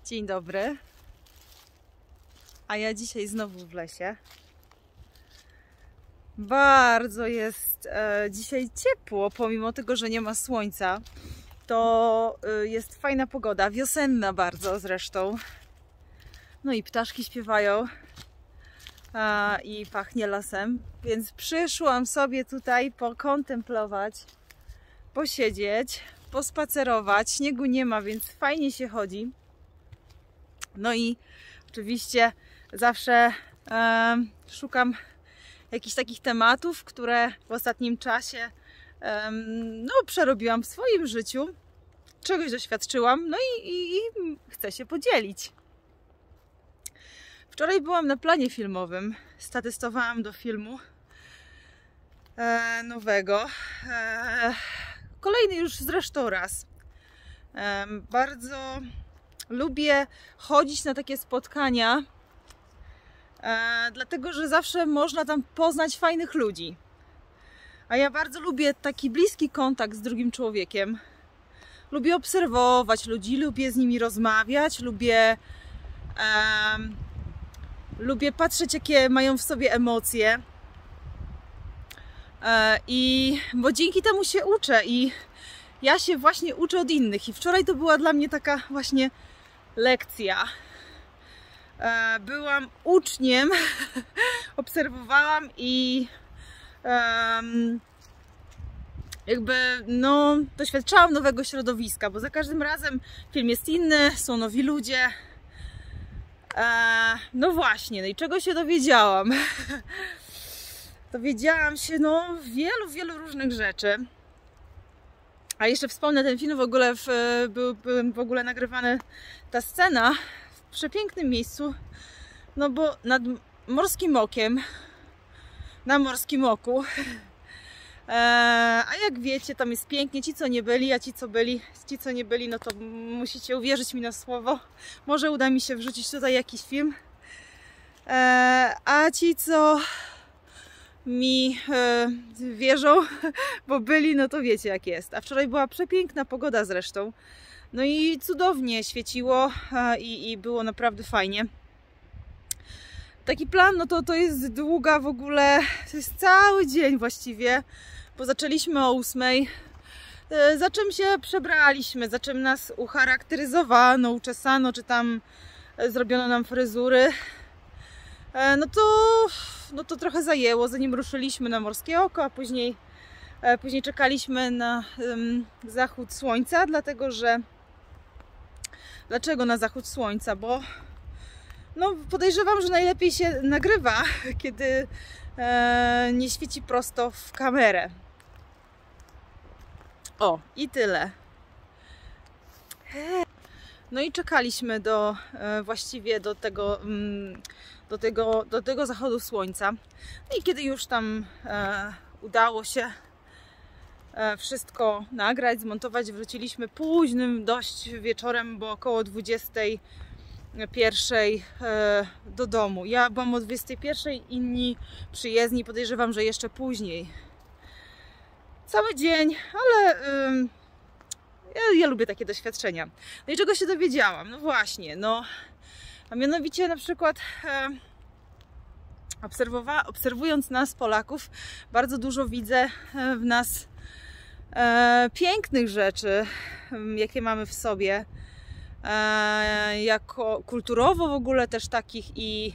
Dzień dobry. A ja dzisiaj znowu w lesie. Bardzo jest dzisiaj ciepło, pomimo tego, że nie ma słońca. To jest fajna pogoda, wiosenna bardzo zresztą. No i ptaszki śpiewają i pachnie lasem. Więc przyszłam sobie tutaj pokontemplować, posiedzieć, pospacerować. Śniegu nie ma, więc fajnie się chodzi. No i oczywiście zawsze szukam jakichś takich tematów, które w ostatnim czasie przerobiłam w swoim życiu, czegoś doświadczyłam, no i chcę się podzielić. Wczoraj byłam na planie filmowym, statystowałam do filmu nowego, kolejny już zresztą raz. Bardzo lubię chodzić na takie spotkania, dlatego że zawsze można tam poznać fajnych ludzi. A ja bardzo lubię taki bliski kontakt z drugim człowiekiem. Lubię obserwować ludzi, lubię z nimi rozmawiać, lubię patrzeć, jakie mają w sobie emocje. Bo dzięki temu się uczę i ja się właśnie uczę od innych. I wczoraj to była dla mnie taka właśnie lekcja. Byłam uczniem, obserwowałam i doświadczałam nowego środowiska, bo za każdym razem film jest inny, są nowi ludzie. No właśnie, no i czego się dowiedziałam? Dowiedziałam się wielu różnych rzeczy. A jeszcze wspomnę, ten film był w ogóle nagrywany, ta scena w przepięknym miejscu, no bo nad Morskim Okiem, na Morskim Oku. A jak wiecie, tam jest pięknie, ci co nie byli, a ci co nie byli, no to musicie uwierzyć mi na słowo. Może uda mi się wrzucić tutaj jakiś film. A ci co mi wierzą, bo byli, no to wiecie jak jest. A wczoraj była przepiękna pogoda zresztą. No i cudownie świeciło i było naprawdę fajnie. Taki plan, no to jest długa w ogóle, to jest cały dzień właściwie, bo zaczęliśmy o 8. Za czym się przebraliśmy, za czym nas ucharakteryzowano, uczesano, czy tam zrobiono nam fryzury. No to trochę zajęło, zanim ruszyliśmy na Morskie Oko, a później czekaliśmy na zachód słońca, dlatego że... Dlaczego na zachód słońca? Bo podejrzewam, że najlepiej się nagrywa, kiedy nie świeci prosto w kamerę. O, i tyle. No i czekaliśmy właściwie do tego zachodu słońca. No i kiedy już tam udało się wszystko nagrać, zmontować, wróciliśmy późnym dość wieczorem, bo około 21 do domu. Ja byłam o 21, inni przyjezdni, podejrzewam, że jeszcze później. Cały dzień, ale ja lubię takie doświadczenia. No i czego się dowiedziałam? No właśnie, a mianowicie na przykład obserwując nas, Polaków, bardzo dużo widzę w nas pięknych rzeczy, jakie mamy w sobie. Jako kulturowo w ogóle też takich i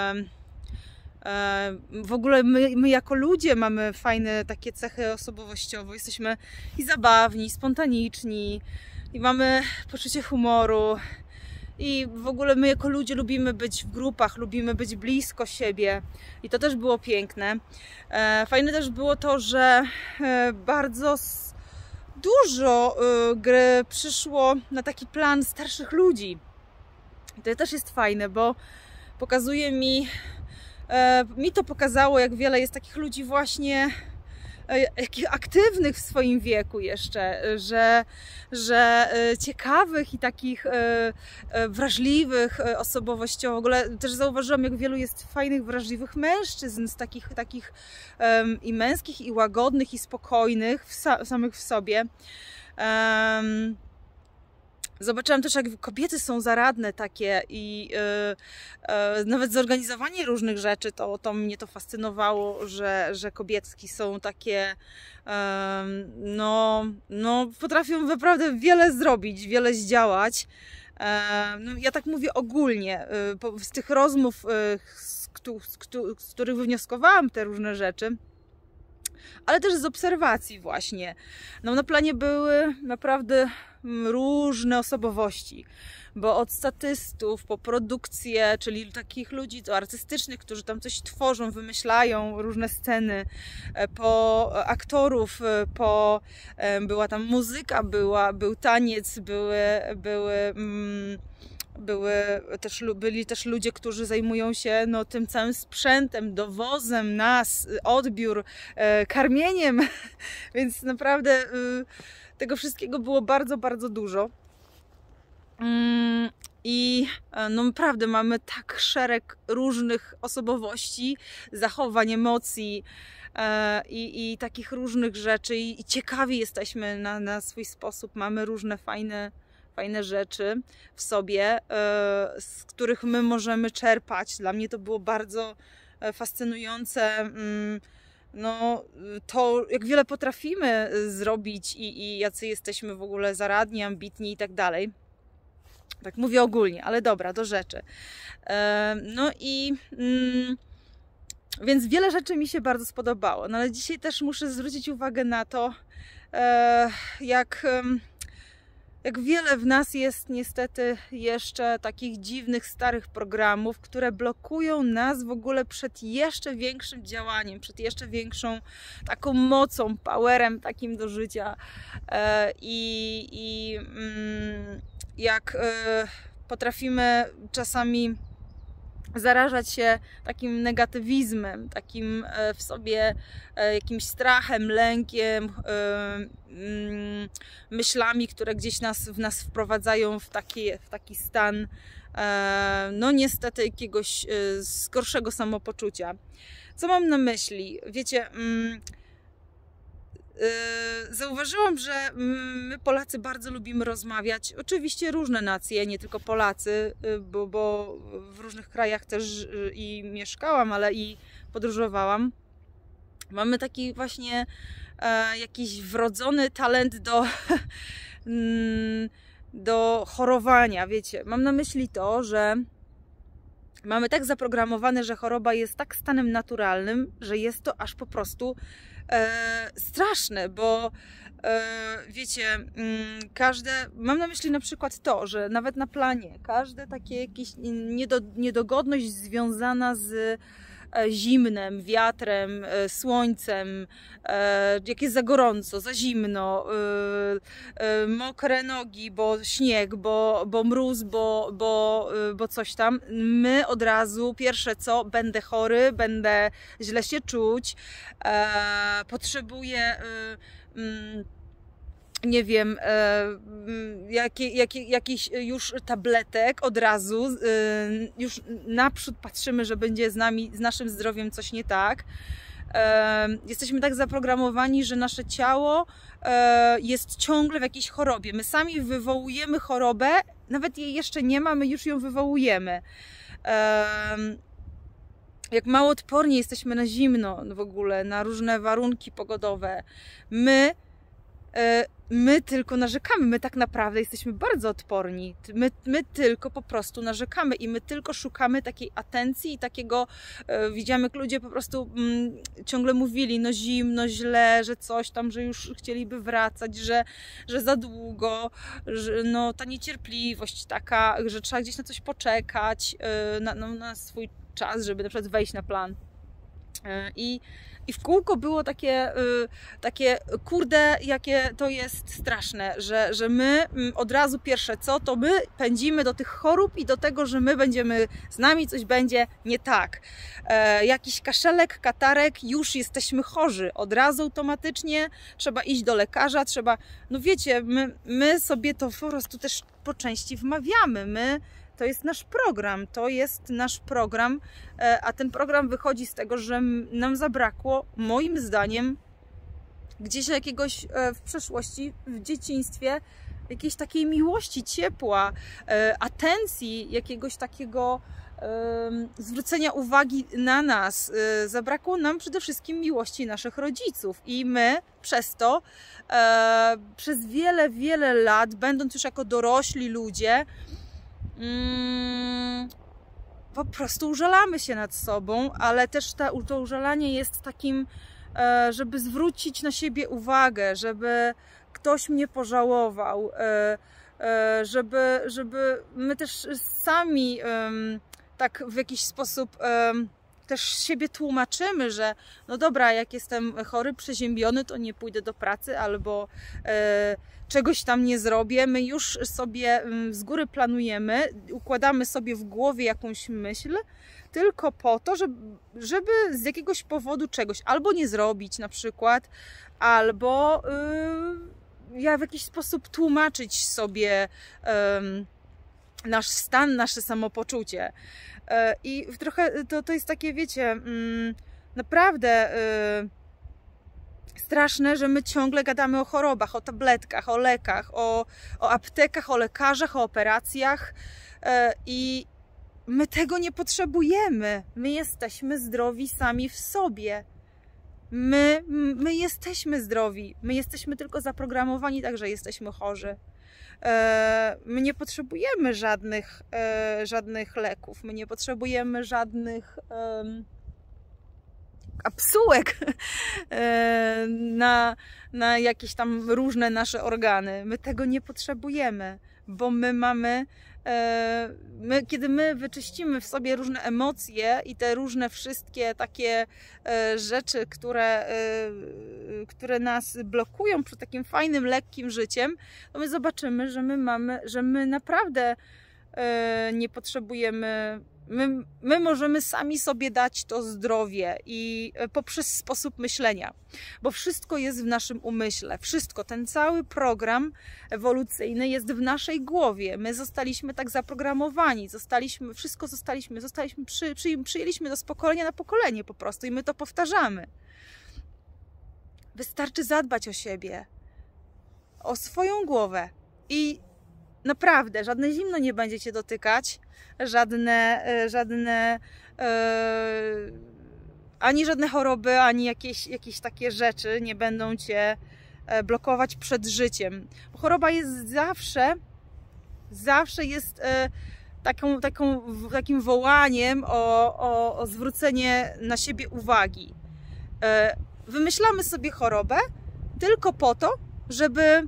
w ogóle my jako ludzie mamy fajne takie cechy osobowościowe. Jesteśmy i zabawni, i spontaniczni, i mamy poczucie humoru. I w ogóle my jako ludzie lubimy być w grupach, lubimy być blisko siebie. I to też było piękne. Fajne też było to, że bardzo dużo gry przyszło na taki plan starszych ludzi. I to też jest fajne, bo pokazuje mi to pokazało, jak wiele jest takich ludzi właśnie aktywnych w swoim wieku jeszcze, że ciekawych i takich wrażliwych osobowościowo. W ogóle też zauważyłam, jak wielu jest fajnych, wrażliwych mężczyzn, z takich i męskich, i łagodnych, i spokojnych samych w sobie. Zobaczyłam też, jak kobiety są zaradne takie i nawet zorganizowanie różnych rzeczy, to mnie to fascynowało, że kobietki są takie, no potrafią naprawdę wiele zrobić, wiele zdziałać. No, ja tak mówię ogólnie, z tych rozmów, z których wywnioskowałam te różne rzeczy, ale też z obserwacji właśnie. No, na planie były naprawdę różne osobowości, bo od statystów po produkcję, czyli takich ludzi artystycznych, którzy tam coś tworzą, wymyślają różne sceny, po aktorów, była tam muzyka, był taniec, byli też ludzie, którzy zajmują się tym całym sprzętem, dowozem nas, odbiór, karmieniem, więc naprawdę tego wszystkiego było bardzo, bardzo dużo. I no naprawdę mamy tak szereg różnych osobowości, zachowań, emocji i takich różnych rzeczy i ciekawi jesteśmy na swój sposób, mamy różne fajne rzeczy w sobie, z których my możemy czerpać. Dla mnie to było bardzo fascynujące, no to jak wiele potrafimy zrobić i jacy jesteśmy w ogóle zaradni, ambitni i tak dalej. Tak mówię ogólnie, ale dobra, do rzeczy. No i więc wiele rzeczy mi się bardzo spodobało, no ale dzisiaj też muszę zwrócić uwagę na to, jak wiele w nas jest niestety jeszcze takich dziwnych, starych programów, które blokują nas w ogóle przed jeszcze większym działaniem, przed jeszcze większą taką mocą, powerem takim do życia. Jak potrafimy czasami zarażać się takim negatywizmem, takim w sobie jakimś strachem, lękiem, myślami, które gdzieś w nas wprowadzają w taki stan, no niestety jakiegoś gorszego samopoczucia. Co mam na myśli? Wiecie, zauważyłam, że my Polacy bardzo lubimy rozmawiać. Oczywiście różne nacje, nie tylko Polacy, bo w różnych krajach też i mieszkałam, ale i podróżowałam. Mamy taki właśnie jakiś wrodzony talent do chorowania, wiecie. Mam na myśli to, że mamy tak zaprogramowane, że choroba jest tak stanem naturalnym, że jest to aż po prostu straszne, bo wiecie, mam na myśli na przykład to, że nawet na planie każde takie jakieś niedogodność związana z zimnem, wiatrem, słońcem, jak jest za gorąco, za zimno, mokre nogi, bo śnieg, bo mróz, bo coś tam. My od razu, pierwsze co, będę chory, będę źle się czuć, potrzebuję nie wiem, jakiś już tabletek od razu, już naprzód patrzymy, że będzie z naszym zdrowiem coś nie tak. Jesteśmy tak zaprogramowani, że nasze ciało jest ciągle w jakiejś chorobie. My sami wywołujemy chorobę, nawet jej jeszcze nie ma, my już ją wywołujemy. Jak mało odporni jesteśmy na zimno w ogóle, na różne warunki pogodowe. My tylko narzekamy, my tak naprawdę jesteśmy bardzo odporni. My tylko po prostu narzekamy i my tylko szukamy takiej atencji i takiego, widziałem jak ludzie po prostu ciągle mówili, no zimno, źle, że coś tam, że już chcieliby wracać, że za długo, że no ta niecierpliwość taka, że trzeba gdzieś na coś poczekać, na swój czas, żeby na przykład wejść na plan. I w kółko było takie kurde, jakie to jest straszne, że my od razu pierwsze co, to my pędzimy do tych chorób i do tego, że z nami coś będzie nie tak. Jakiś kaszelek, katarek, już jesteśmy chorzy. Od razu automatycznie trzeba iść do lekarza, no wiecie, my sobie to po prostu też po części wmawiamy. To jest nasz program, a ten program wychodzi z tego, że nam zabrakło, moim zdaniem, gdzieś jakiegoś w przeszłości, w dzieciństwie, jakiejś takiej miłości, ciepła, atencji, jakiegoś takiego zwrócenia uwagi na nas. Zabrakło nam przede wszystkim miłości naszych rodziców i my przez to, przez wiele, wiele lat, będąc już jako dorośli ludzie, po prostu użalamy się nad sobą, ale też to użalanie jest takim, żeby zwrócić na siebie uwagę, żeby ktoś mnie pożałował, żeby my też sami tak w jakiś sposób też siebie tłumaczymy, że no dobra, jak jestem chory, przeziębiony, to nie pójdę do pracy albo czegoś tam nie zrobię. My już sobie z góry planujemy, układamy sobie w głowie jakąś myśl, tylko po to, żeby z jakiegoś powodu czegoś albo nie zrobić na przykład, albo w jakiś sposób tłumaczyć sobie nasz stan, nasze samopoczucie. I trochę to jest takie, wiecie, naprawdę straszne, że my ciągle gadamy o chorobach, o tabletkach, o lekach, o aptekach, o lekarzach, o operacjach i my tego nie potrzebujemy. My jesteśmy zdrowi sami w sobie. My jesteśmy zdrowi. My jesteśmy tylko zaprogramowani tak, że jesteśmy chorzy. My nie potrzebujemy żadnych leków. My nie potrzebujemy żadnych kapsułek na jakieś tam różne nasze organy. My tego nie potrzebujemy, bo my mamy kiedy my wyczyścimy w sobie różne emocje i te różne wszystkie takie rzeczy, które nas blokują przed takim fajnym, lekkim życiem, to my zobaczymy, że my naprawdę nie potrzebujemy. My możemy sami sobie dać to zdrowie i poprzez sposób myślenia, bo wszystko jest w naszym umyśle, wszystko, ten cały program ewolucyjny jest w naszej głowie. My zostaliśmy tak zaprogramowani, przyjęliśmy to z pokolenia na pokolenie po prostu i my to powtarzamy. Wystarczy zadbać o siebie, o swoją głowę i naprawdę żadne zimno nie będzie cię dotykać, ani żadne choroby, ani jakieś takie rzeczy nie będą cię blokować przed życiem. Bo choroba jest zawsze jest takim wołaniem o zwrócenie na siebie uwagi. Wymyślamy sobie chorobę tylko po to, żeby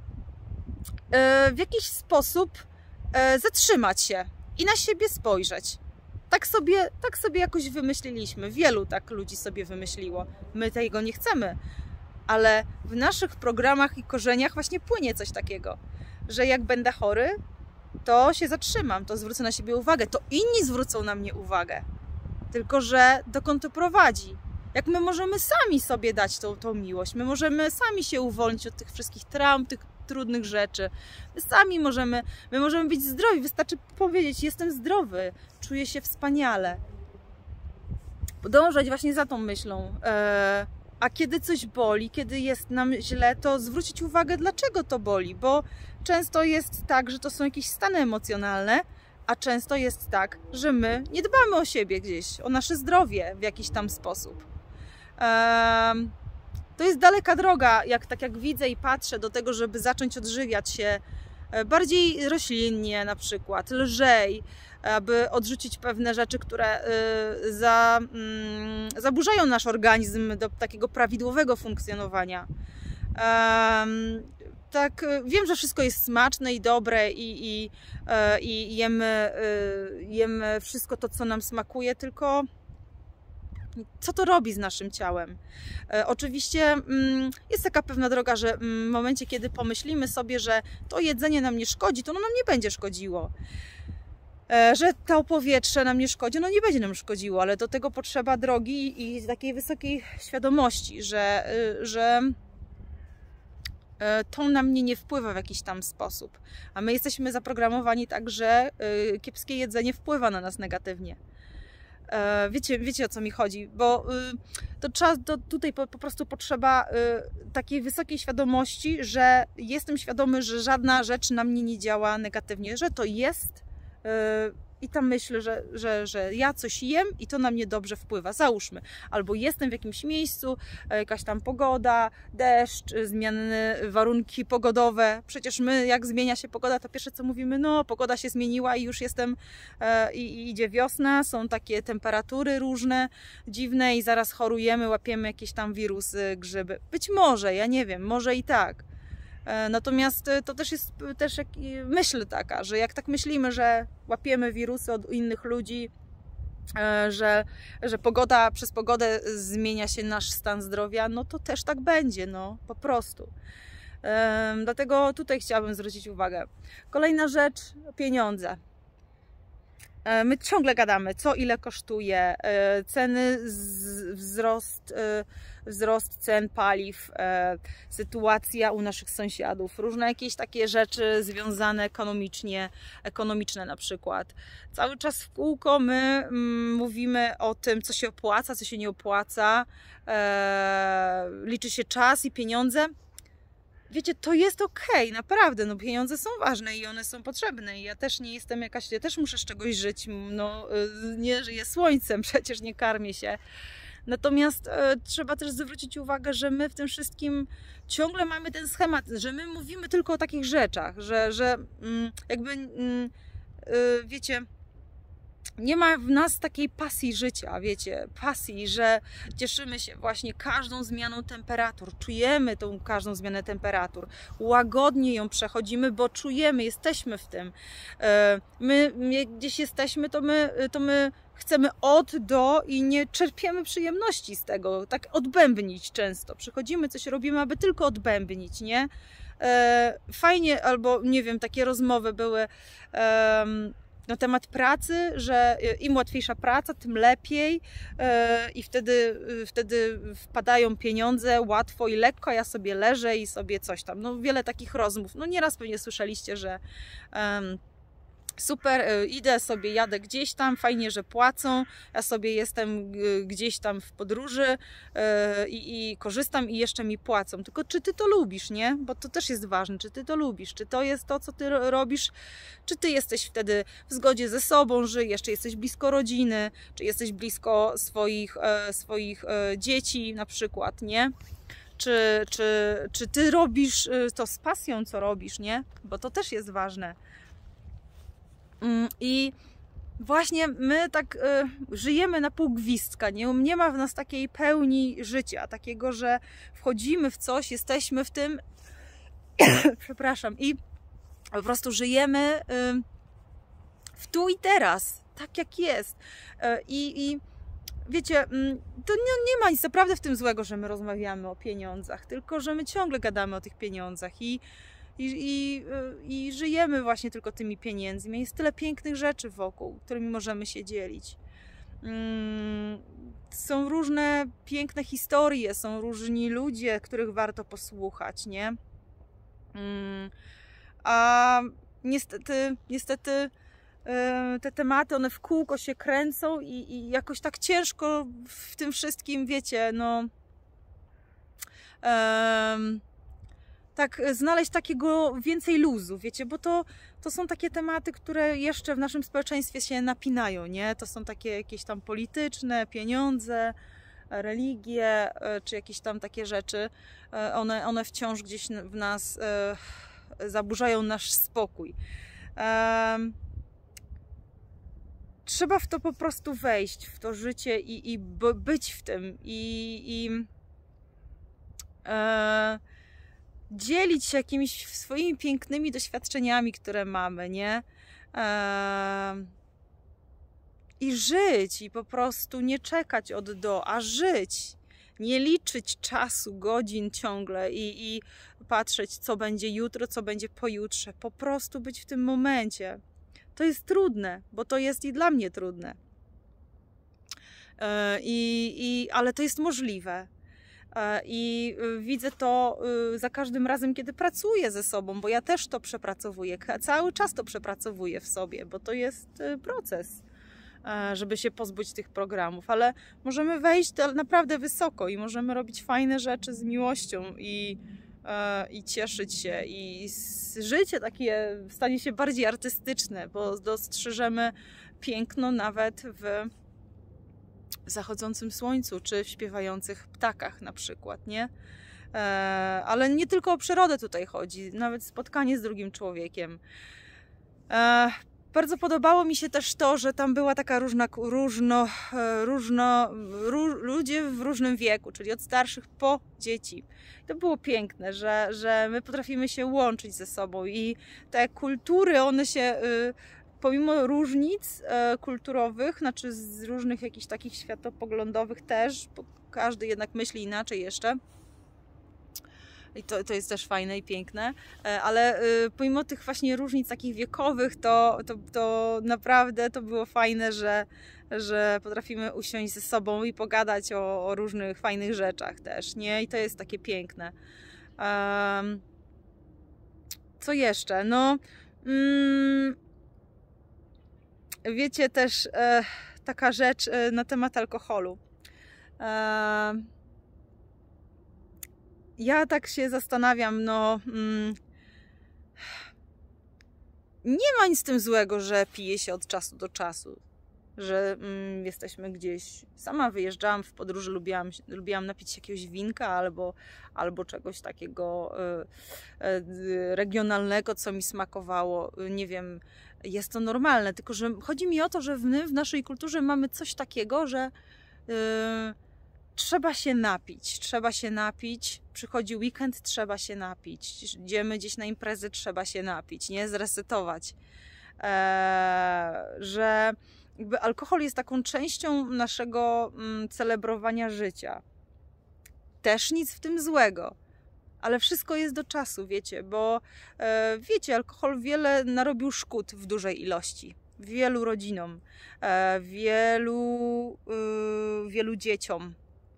w jakiś sposób zatrzymać się i na siebie spojrzeć. Tak sobie jakoś wymyśliliśmy. Wielu tak ludzi sobie wymyśliło. My tego nie chcemy. Ale w naszych programach i korzeniach właśnie płynie coś takiego, że jak będę chory, to się zatrzymam, to zwrócę na siebie uwagę, to inni zwrócą na mnie uwagę. Tylko że dokąd to prowadzi? Jak my możemy sami sobie dać tą miłość? My możemy sami się uwolnić od tych wszystkich traum, tych trudnych rzeczy. My możemy być zdrowi. Wystarczy powiedzieć, jestem zdrowy, czuję się wspaniale. Podążać właśnie za tą myślą. A kiedy coś boli, kiedy jest nam źle, to zwrócić uwagę, dlaczego to boli. Bo często jest tak, że to są jakieś stany emocjonalne, a często jest tak, że my nie dbamy o siebie gdzieś, o nasze zdrowie w jakiś tam sposób. To jest daleka droga, tak jak widzę i patrzę do tego, żeby zacząć odżywiać się bardziej roślinnie na przykład, lżej, aby odrzucić pewne rzeczy, które zaburzają nasz organizm do takiego prawidłowego funkcjonowania. Tak, wiem, że wszystko jest smaczne i dobre i jemy wszystko to, co nam smakuje, tylko co to robi z naszym ciałem? Oczywiście jest taka pewna droga, że w momencie, kiedy pomyślimy sobie, że to jedzenie nam nie szkodzi, to ono nam nie będzie szkodziło. Że to powietrze nam nie szkodzi, no nie będzie nam szkodziło, ale do tego potrzeba drogi i takiej wysokiej świadomości, że to na mnie nie wpływa w jakiś tam sposób. A my jesteśmy zaprogramowani tak, że kiepskie jedzenie wpływa na nas negatywnie. Wiecie o co mi chodzi, bo tutaj po prostu potrzeba takiej wysokiej świadomości, że jestem świadomy, że żadna rzecz na mnie nie działa negatywnie, że to jest i tam myślę, że ja coś jem i to na mnie dobrze wpływa. Załóżmy, albo jestem w jakimś miejscu, jakaś tam pogoda, deszcz, zmienne warunki pogodowe. Przecież my, jak zmienia się pogoda, to pierwsze co mówimy, no pogoda się zmieniła i już jestem, i idzie wiosna, są takie temperatury różne, dziwne i zaraz chorujemy, łapiemy jakieś tam wirusy, grzyby. Być może, ja nie wiem, może i tak. Natomiast to też jest myśl taka, że jak tak myślimy, że łapiemy wirusy od innych ludzi, że przez pogodę zmienia się nasz stan zdrowia, no to też tak będzie, no po prostu. Dlatego tutaj chciałabym zwrócić uwagę. Kolejna rzecz, pieniądze. My ciągle gadamy, co ile kosztuje, ceny, wzrost cen paliw, sytuacja u naszych sąsiadów, różne jakieś takie rzeczy związane ekonomiczne na przykład. Cały czas w kółko my mówimy o tym, co się opłaca, co się nie opłaca, liczy się czas i pieniądze. Wiecie, to jest okej, naprawdę, no pieniądze są ważne i one są potrzebne i ja też nie jestem ja też muszę z czegoś żyć, no nie żyję słońcem, przecież nie karmię się. Natomiast trzeba też zwrócić uwagę, że my w tym wszystkim ciągle mamy ten schemat, że my mówimy tylko o takich rzeczach, że wiecie, nie ma w nas takiej pasji życia, wiecie, pasji, że cieszymy się właśnie każdą zmianą temperatur, czujemy tą każdą zmianę temperatur, łagodnie ją przechodzimy, bo czujemy, jesteśmy w tym. My gdzieś jesteśmy, to my chcemy od do i nie czerpiemy przyjemności z tego, tak odbębnić często. Przychodzimy, coś robimy, aby tylko odbębnić, nie? Fajnie, albo nie wiem, takie rozmowy były na temat pracy, że im łatwiejsza praca, tym lepiej i wtedy wpadają pieniądze łatwo i lekko, ja sobie leżę i sobie coś tam. No wiele takich rozmów. No nieraz pewnie słyszeliście, że super, idę sobie, jadę gdzieś tam, fajnie, że płacą, ja sobie jestem gdzieś tam w podróży i korzystam i jeszcze mi płacą. Tylko czy ty to lubisz, nie? Bo to też jest ważne, czy ty to lubisz, czy to jest to, co ty robisz, czy ty jesteś wtedy w zgodzie ze sobą, żyjesz, czy jesteś blisko rodziny, czy jesteś blisko swoich dzieci na przykład, nie? Czy ty robisz to z pasją, co robisz, nie? Bo to też jest ważne. I właśnie my tak żyjemy na pół gwizdka, nie ma w nas takiej pełni życia, takiego, że wchodzimy w coś, jesteśmy w tym, przepraszam, i po prostu żyjemy w tu i teraz, tak jak jest. I wiecie, to nie ma nic naprawdę w tym złego, że my rozmawiamy o pieniądzach, tylko że my ciągle gadamy o tych pieniądzach i żyjemy właśnie tylko tymi pieniędzmi. Jest tyle pięknych rzeczy wokół, którymi możemy się dzielić. Są różne piękne historie, są różni ludzie, których warto posłuchać, nie? A niestety te tematy, one w kółko się kręcą i jakoś tak ciężko w tym wszystkim, wiecie, no tak znaleźć takiego więcej luzu, wiecie, bo to są takie tematy, które jeszcze w naszym społeczeństwie się napinają, nie? To są takie jakieś tam polityczne, pieniądze, religie, czy jakieś tam takie rzeczy. One wciąż gdzieś w nas zaburzają nasz spokój. Trzeba w to po prostu wejść, w to życie i być w tym dzielić się jakimiś swoimi pięknymi doświadczeniami, które mamy, nie? I żyć, i po prostu nie czekać od do, a żyć. Nie liczyć czasu, godzin ciągle i patrzeć, co będzie jutro, co będzie pojutrze. Po prostu być w tym momencie. To jest trudne, bo to jest i dla mnie trudne. Ale to jest możliwe. I widzę to za każdym razem, kiedy pracuję ze sobą, bo ja też to przepracowuję, cały czas to przepracowuję w sobie, bo to jest proces. żeby się pozbyć tych programów, ale możemy wejść naprawdę wysoko i możemy robić fajne rzeczy z miłością i cieszyć się i życie takie stanie się bardziej artystyczne, bo dostrzeżemy piękno nawet w zachodzącym słońcu czy w śpiewających ptakach na przykład, nie? Ale nie tylko o przyrodę tutaj chodzi, nawet spotkanie z drugim człowiekiem. Bardzo podobało mi się też to, że tam była taka ludzie w różnym wieku, czyli od starszych po dzieci. To było piękne, że my potrafimy się łączyć ze sobą i te kultury, one się pomimo różnic kulturowych, znaczy z różnych jakichś takich światopoglądowych też, bo każdy jednak myśli inaczej jeszcze. I to jest też fajne i piękne, ale pomimo tych właśnie różnic takich wiekowych, to naprawdę to było fajne, że potrafimy usiąść ze sobą i pogadać o różnych fajnych rzeczach też, nie? I to jest takie piękne. Co jeszcze? No, wiecie też taka rzecz na temat alkoholu. Ja tak się zastanawiam, nie ma nic z tym złego, że pije się od czasu do czasu, że jesteśmy gdzieś, sama wyjeżdżałam w podróży, lubiłam napić się jakiegoś winka albo czegoś takiego regionalnego, co mi smakowało, nie wiem, jest to normalne, tylko że chodzi mi o to, że my w naszej kulturze mamy coś takiego, że trzeba się napić, przychodzi weekend, trzeba się napić, idziemy gdzieś na imprezę, trzeba się napić, nie? Zresetować. Że jakby alkohol jest taką częścią naszego celebrowania życia. Też nic w tym złego, ale wszystko jest do czasu, wiecie, bo wiecie, alkohol wiele narobił szkód w dużej ilości. Wielu rodzinom, wielu dzieciom.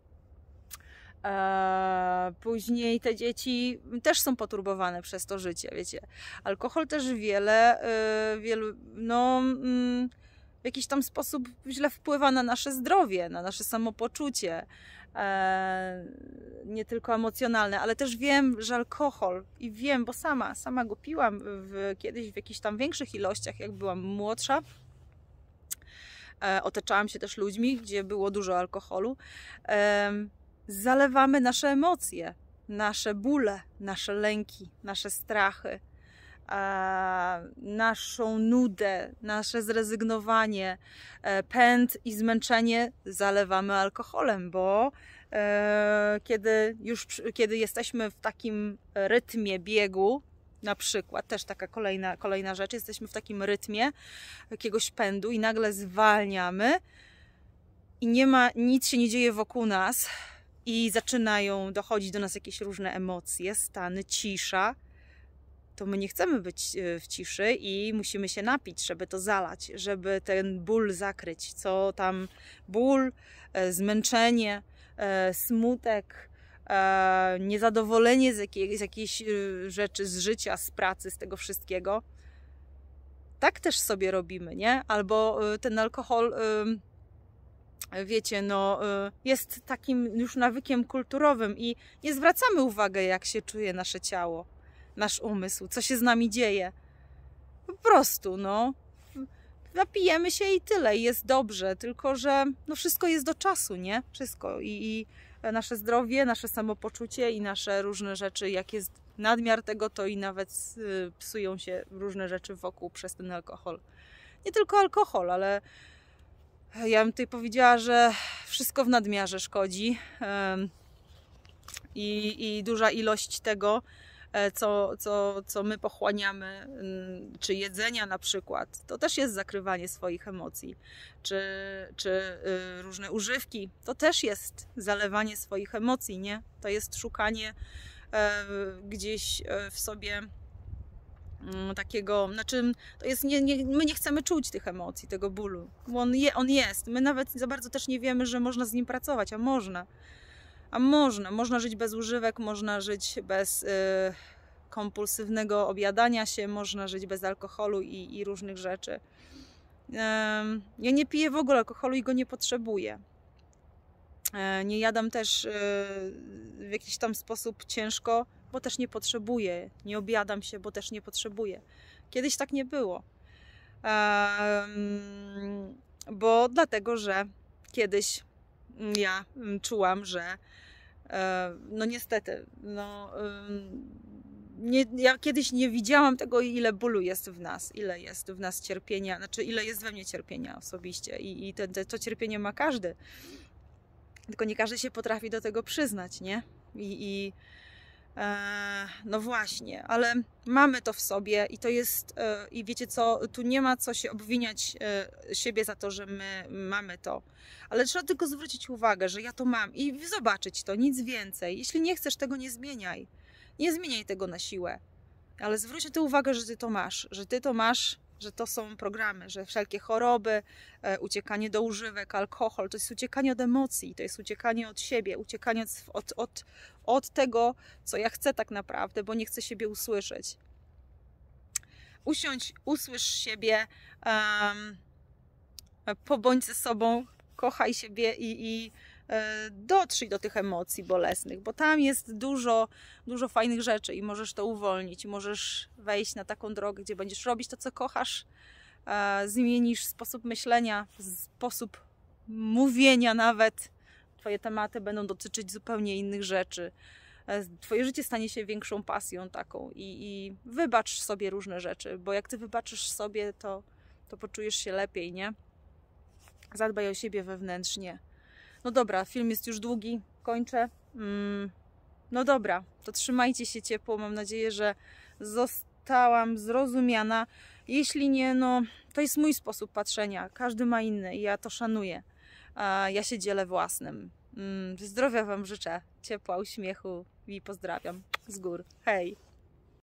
Później te dzieci też są poturbowane przez to życie, wiecie. Alkohol też wielu, w jakiś tam sposób źle wpływa na nasze zdrowie, na nasze samopoczucie. Nie tylko emocjonalne, ale też wiem, że alkohol, i wiem, bo sama go piłam kiedyś w jakichś tam większych ilościach, jak byłam młodsza. Otaczałam się też ludźmi, gdzie było dużo alkoholu. Zalewamy nasze emocje, nasze bóle, nasze lęki, nasze strachy, naszą nudę, nasze zrezygnowanie, pęd i zmęczenie zalewamy alkoholem, bo kiedy jesteśmy w takim rytmie biegu, na przykład, też taka kolejna rzecz, jesteśmy w takim rytmie jakiegoś pędu i nagle zwalniamy i nic się nie dzieje wokół nas i zaczynają dochodzić do nas jakieś różne emocje, stany, cisza, to my nie chcemy być w ciszy i musimy się napić, żeby to zalać, żeby ten ból zakryć. Co tam ból, zmęczenie, smutek, niezadowolenie z jakiejś rzeczy, z życia, z pracy, z tego wszystkiego. Tak też sobie robimy, nie? Albo ten alkohol, wiecie, jest takim już nawykiem kulturowym i nie zwracamy uwagi, jak się czuje nasze ciało, nasz umysł, co się z nami dzieje. Po prostu, napijemy się i tyle, i jest dobrze, tylko że wszystko jest do czasu, nie? Wszystko. I nasze zdrowie, nasze samopoczucie i nasze różne rzeczy, jak jest nadmiar tego, to i nawet psują się różne rzeczy wokół przez ten alkohol. Nie tylko alkohol, ale ja bym tutaj powiedziała, że wszystko w nadmiarze szkodzi i duża ilość tego, co my pochłaniamy, czy jedzenia na przykład, to też jest zakrywanie swoich emocji, czy różne używki, to też jest zalewanie swoich emocji, nie? To jest szukanie gdzieś w sobie takiego, znaczy to jest my nie chcemy czuć tych emocji, tego bólu, bo on jest, my nawet za bardzo też nie wiemy, że można z nim pracować, a można żyć bez używek, można żyć bez kompulsywnego objadania się, można żyć bez alkoholu i różnych rzeczy. Ja nie piję w ogóle alkoholu i go nie potrzebuję. Nie jadam też w jakiś tam sposób ciężko, bo też nie potrzebuję. Nie objadam się, bo też nie potrzebuję. Kiedyś tak nie było. Bo dlatego, że kiedyś ja czułam, że no niestety, ja kiedyś nie widziałam tego, ile bólu jest w nas, ile jest w nas cierpienia, znaczy ile jest we mnie cierpienia osobiście i to cierpienie ma każdy. Tylko nie każdy się potrafi do tego przyznać, nie? No właśnie, ale mamy to w sobie i to jest, i wiecie co, tu nie ma co się obwiniać siebie za to, że my mamy to, ale trzeba tylko zwrócić uwagę, że ja to mam i zobaczyć to, nic więcej. Jeśli nie chcesz tego, nie zmieniaj. Nie zmieniaj tego na siłę, ale zwróć na to uwagę, że ty to masz, że to są programy, że wszelkie choroby, uciekanie do używek, alkohol, to jest uciekanie od emocji, to jest uciekanie od siebie, uciekanie od tego, co ja chcę tak naprawdę, bo nie chcę siebie usłyszeć. Usiądź, usłysz siebie, pobądź ze sobą, kochaj siebie i dotrzyj do tych emocji bolesnych, bo tam jest dużo fajnych rzeczy i możesz to uwolnić, możesz wejść na taką drogę, gdzie będziesz robić to, co kochasz, zmienisz sposób myślenia, sposób mówienia nawet. Twoje tematy będą dotyczyć zupełnie innych rzeczy. Twoje życie stanie się większą pasją taką i wybacz sobie różne rzeczy, bo jak ty wybaczysz sobie, to poczujesz się lepiej, nie? Zadbaj o siebie wewnętrznie. No dobra, film jest już długi, kończę. No dobra, to trzymajcie się ciepło. Mam nadzieję, że zostałam zrozumiana. Jeśli nie, no to jest mój sposób patrzenia. Każdy ma inny i ja to szanuję. Ja się dzielę własnym. Zdrowia wam życzę, ciepła, uśmiechu i pozdrawiam z gór. Hej!